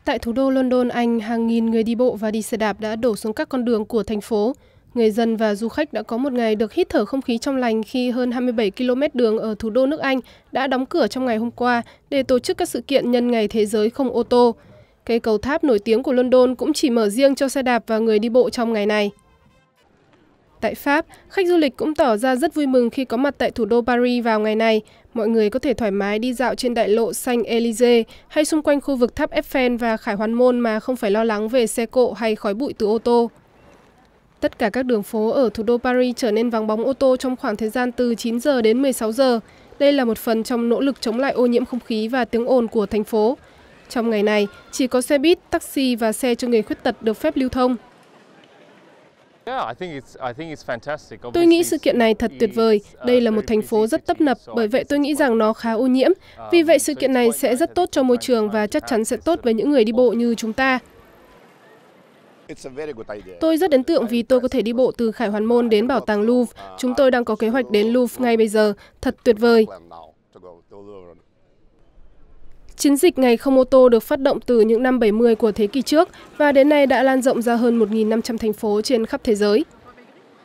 Tại thủ đô London, Anh, hàng nghìn người đi bộ và đi xe đạp đã đổ xuống các con đường của thành phố. Người dân và du khách đã có một ngày được hít thở không khí trong lành khi hơn 27 km đường ở thủ đô nước Anh đã đóng cửa trong ngày hôm qua để tổ chức các sự kiện nhân ngày Thế giới không ô tô. Cây cầu tháp nổi tiếng của London cũng chỉ mở riêng cho xe đạp và người đi bộ trong ngày này. Tại Pháp, khách du lịch cũng tỏ ra rất vui mừng khi có mặt tại thủ đô Paris vào ngày này. Mọi người có thể thoải mái đi dạo trên đại lộ Champs-Élysées hay xung quanh khu vực tháp Eiffel và Khải Hoàn Môn mà không phải lo lắng về xe cộ hay khói bụi từ ô tô. Tất cả các đường phố ở thủ đô Paris trở nên vắng bóng ô tô trong khoảng thời gian từ 9 giờ đến 16 giờ. Đây là một phần trong nỗ lực chống lại ô nhiễm không khí và tiếng ồn của thành phố. Trong ngày này, chỉ có xe buýt, taxi và xe cho người khuyết tật được phép lưu thông. Tôi nghĩ sự kiện này thật tuyệt vời. Đây là một thành phố rất tấp nập, bởi vậy tôi nghĩ rằng nó khá ô nhiễm. Vì vậy sự kiện này sẽ rất tốt cho môi trường và chắc chắn sẽ tốt với những người đi bộ như chúng ta. Tôi rất ấn tượng vì tôi có thể đi bộ từ Khải Hoàn Môn đến bảo tàng Louvre. Chúng tôi đang có kế hoạch đến Louvre ngay bây giờ. Thật tuyệt vời. Chiến dịch Ngày không ô tô được phát động từ những năm 70 của thế kỷ trước và đến nay đã lan rộng ra hơn 1.500 thành phố trên khắp thế giới.